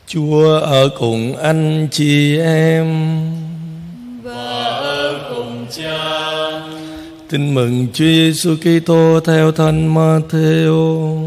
Chúa ở cùng anh chị em và ở cùng Cha. Tin mừng Chúa Giêsu Kitô theo Thánh Ma-thi-ô.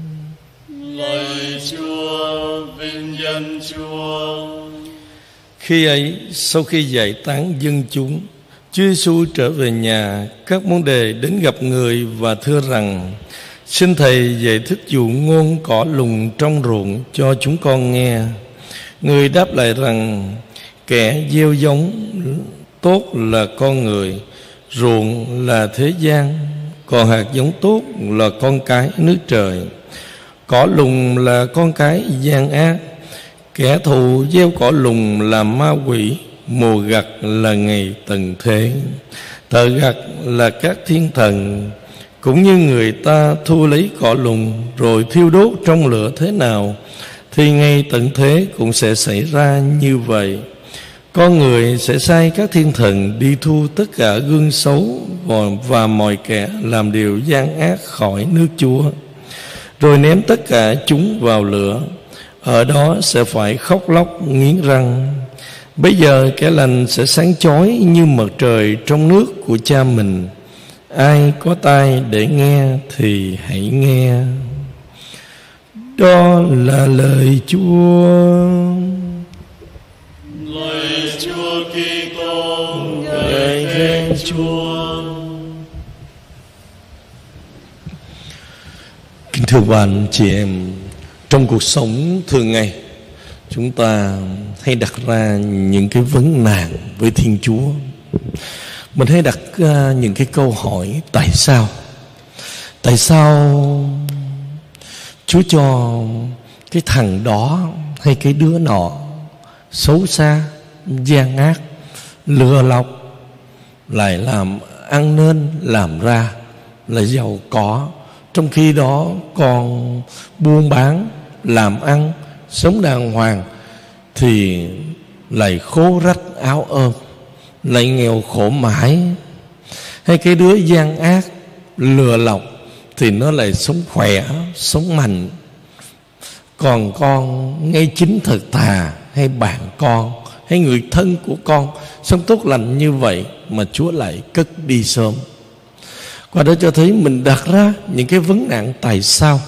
Lạy Chúa, vinh danh Chúa. Khi ấy, sau khi giải tán dân chúng, Chúa Giêsu trở về nhà. Các môn đệ đến gặp người và thưa rằng: Xin Thầy giải thích dụ ngôn cỏ lùng trong ruộng cho chúng con nghe. Người đáp lại rằng: Kẻ gieo giống tốt là con người, ruộng là thế gian, còn hạt giống tốt là con cái nước trời. Cỏ lùng là con cái gian ác. Kẻ thù gieo cỏ lùng là ma quỷ. Mùa gặt là ngày tận thế. Thợ gặt là các thiên thần. Cũng như người ta thu lấy cỏ lùng rồi thiêu đốt trong lửa thế nào, thì ngày tận thế cũng sẽ xảy ra như vậy. Con người sẽ sai các thiên thần đi thu tất cả gương xấu và mọi kẻ làm điều gian ác khỏi nước Chúa, rồi ném tất cả chúng vào lửa. Ở đó sẽ phải khóc lóc nghiến răng. Bây giờ kẻ lành sẽ sáng chói như mặt trời trong nước của Cha mình. Ai có tai để nghe thì hãy nghe. Đó là lời Chúa. Lạy Chúa Kitô, ngợi khen Chúa. Kính thưa bạn chị em, trong cuộc sống thường ngày, chúng ta hay đặt ra những cái vấn nạn với Thiên Chúa. Mình hay đặt những cái câu hỏi: tại sao? Tại sao Chúa cho cái thằng đó hay cái đứa nọ xấu xa, gian ác, lừa lọc, lại làm ăn nên làm ra là giàu có, trong khi đó còn buôn bán, làm ăn, sống đàng hoàng thì lại khố rách áo ôm, lại nghèo khổ mãi. Hay cái đứa gian ác, lừa lọc thì nó lại sống khỏe, sống mạnh. Còn con ngay chính thật thà, hay bạn con, hay người thân của con sống tốt lành như vậy mà Chúa lại cất đi sớm. Qua đó cho thấy mình đặt ra những cái vấn nạn tại sao.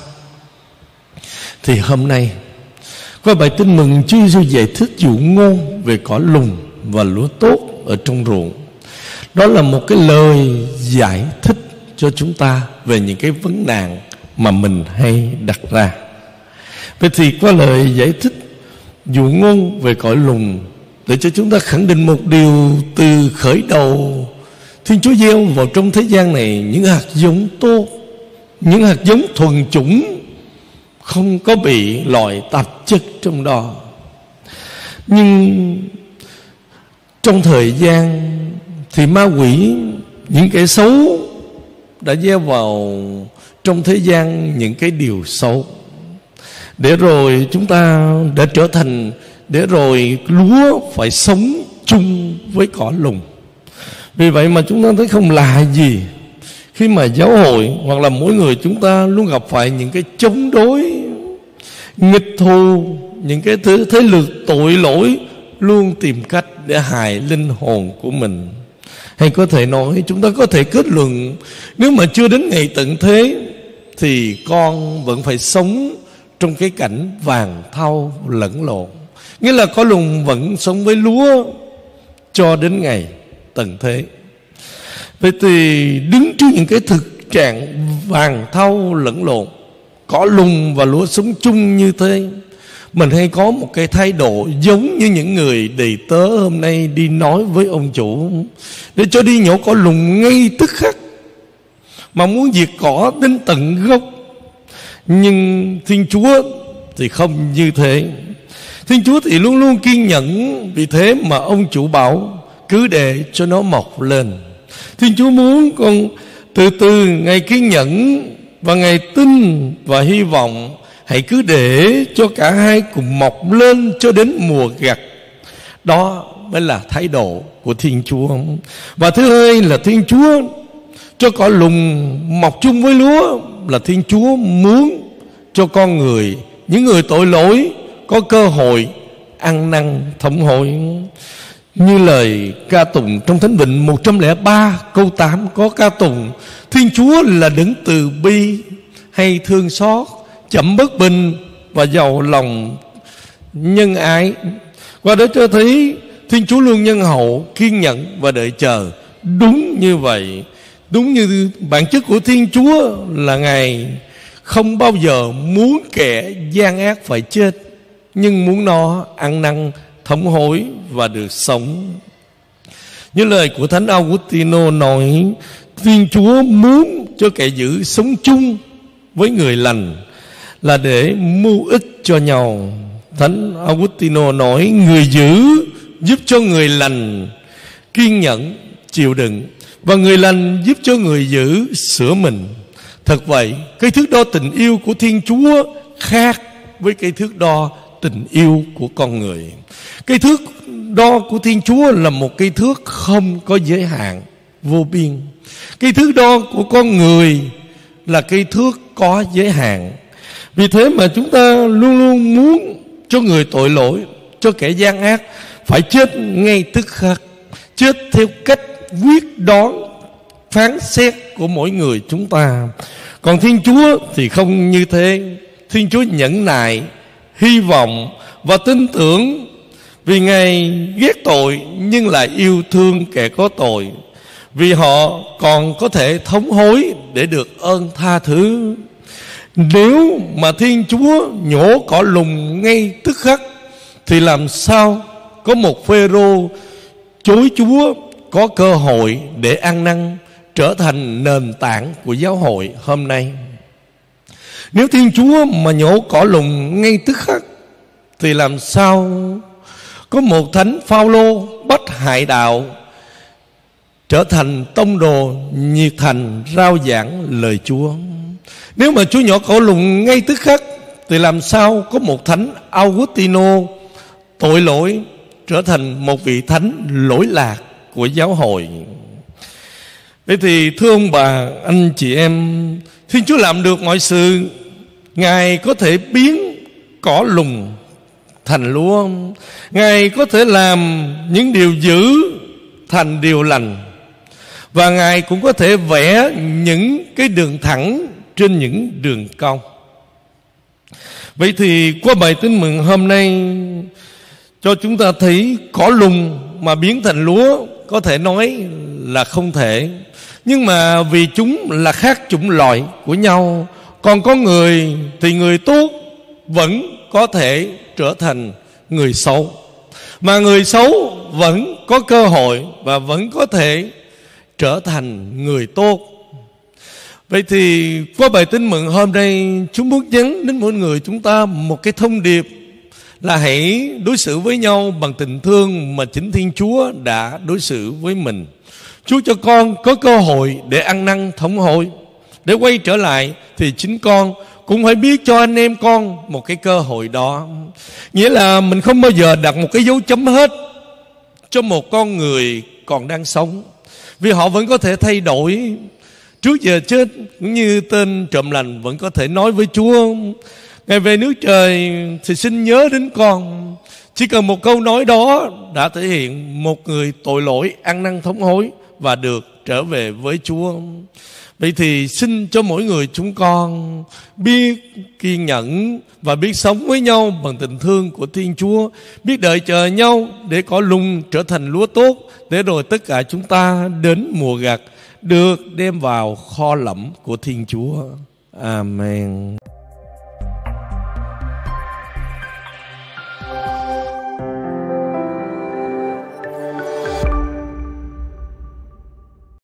Thì hôm nay qua bài tin mừng, Chúa Giêsu giải thích dụ ngôn về cỏ lùng và lúa tốt ở trong ruộng. Đó là một cái lời giải thích cho chúng ta về những cái vấn nạn mà mình hay đặt ra. Vậy thì qua lời giải thích dụ ngôn về cõi lùng, để cho chúng ta khẳng định một điều từ khởi đầu: Thiên Chúa gieo vào trong thế gian này những hạt giống tốt, những hạt giống thuần chủng, không có bị loại tạp chất trong đó. Nhưng trong thời gian thì ma quỷ, những kẻ xấu đã gieo vào trong thế gian những cái điều xấu, để rồi chúng ta đã trở thành, để rồi lúa phải sống chung với cỏ lùng. Vì vậy mà chúng ta thấy không lạ gì khi mà giáo hội hoặc là mỗi người chúng ta luôn gặp phải những cái chống đối, nghịch thù, những cái thế lực tội lỗi luôn tìm cách để hại linh hồn của mình. Hay có thể nói, chúng ta có thể kết luận, nếu mà chưa đến ngày tận thế thì con vẫn phải sống trong cái cảnh vàng thau lẫn lộn. Nghĩa là có lùng vẫn sống với lúa cho đến ngày tận thế. Vậy thì đứng trước những cái thực trạng vàng thau lẫn lộn, có lùng và lúa sống chung như thế, mình hay có một cái thái độ giống như những người đầy tớ hôm nay đi nói với ông chủ để cho đi nhổ cỏ lùng ngay tức khắc, mà muốn diệt cỏ đến tận gốc. Nhưng Thiên Chúa thì không như thế. Thiên Chúa thì luôn luôn kiên nhẫn. Vì thế mà ông chủ bảo cứ để cho nó mọc lên. Thiên Chúa muốn con từ từ, Ngài kiên nhẫn và Ngài tin và hy vọng. Hãy cứ để cho cả hai cùng mọc lên cho đến mùa gặt. Đó mới là thái độ của Thiên Chúa. Và thứ hai là Thiên Chúa cho cỏ lùng mọc chung với lúa, là Thiên Chúa muốn cho con người, những người tội lỗi, có cơ hội ăn năn thống hối. Như lời ca tụng trong Thánh Vịnh 103 câu 8 có ca tụng: Thiên Chúa là đấng từ bi hay thương xót, chậm bất bình và giàu lòng nhân ái. Qua đó cho thấy Thiên Chúa luôn nhân hậu, kiên nhẫn và đợi chờ. Đúng như vậy, đúng như bản chất của Thiên Chúa là Ngài không bao giờ muốn kẻ gian ác phải chết, nhưng muốn nó ăn năn thống hối và được sống. Như lời của Thánh Augustino nói, Thiên Chúa muốn cho kẻ dữ sống chung với người lành là để mưu ích cho nhau. Thánh Augustino nói, người dữ giúp cho người lành kiên nhẫn chịu đựng, và người lành giúp cho người dữ sửa mình. Thật vậy, cái thước đo tình yêu của Thiên Chúa khác với cái thước đo tình yêu của con người. Cái thước đo của Thiên Chúa là một cái thước không có giới hạn, vô biên. Cái thước đo của con người là cái thước có giới hạn. Vì thế mà chúng ta luôn luôn muốn cho người tội lỗi, cho kẻ gian ác phải chết ngay tức khắc, chết theo cách quyết đoán phán xét của mỗi người chúng ta. Còn Thiên Chúa thì không như thế. Thiên Chúa nhẫn nại, hy vọng và tin tưởng, vì Ngài ghét tội nhưng lại yêu thương kẻ có tội, vì họ còn có thể thống hối để được ơn tha thứ. Nếu mà Thiên Chúa nhổ cỏ lùng ngay tức khắc thì làm sao có một Phêrô chối Chúa có cơ hội để ăn năn, trở thành nền tảng của giáo hội hôm nay. Nếu Thiên Chúa mà nhổ cỏ lùng ngay tức khắc thì làm sao có một Thánh Phao-lô bắt hại đạo, trở thành tông đồ nhiệt thành rao giảng lời Chúa. Nếu mà Chúa nhổ cỏ lùng ngay tức khắc thì làm sao có một Thánh Augustino tội lỗi trở thành một vị thánh lỗi lạc của giáo hội. Vậy thì thưa ông bà, anh chị em, Thiên Chúa làm được mọi sự. Ngài có thể biến cỏ lùng thành lúa, Ngài có thể làm những điều dữ thành điều lành, và Ngài cũng có thể vẽ những cái đường thẳng trên những đường cong. Vậy thì qua bài tin mừng hôm nay cho chúng ta thấy cỏ lùng mà biến thành lúa có thể nói là không thể. Nhưng mà vì chúng là khác chủng loại của nhau, còn có người thì người tốt vẫn có thể trở thành người xấu, mà người xấu vẫn có cơ hội và vẫn có thể trở thành người tốt. Vậy thì qua bài tin mừng hôm nay, chúng muốn nhắn đến mỗi người chúng ta một cái thông điệp là hãy đối xử với nhau bằng tình thương mà chính Thiên Chúa đã đối xử với mình. Chúa cho con có cơ hội để ăn năn thống hối, để quay trở lại, thì chính con cũng phải biết cho anh em con một cái cơ hội đó. Nghĩa là mình không bao giờ đặt một cái dấu chấm hết cho một con người còn đang sống, vì họ vẫn có thể thay đổi trước giờ chết. Cũng như tên trộm lành vẫn có thể nói với Chúa: Ngài về nước trời thì xin nhớ đến con. Chỉ cần một câu nói đó đã thể hiện một người tội lỗi ăn năn thống hối và được trở về với Chúa. Vậy thì xin cho mỗi người chúng con biết kiên nhẫn và biết sống với nhau bằng tình thương của Thiên Chúa, biết đợi chờ nhau để cỏ lùng trở thành lúa tốt, để rồi tất cả chúng ta đến mùa gặt được đem vào kho lẫm của Thiên Chúa. Amen.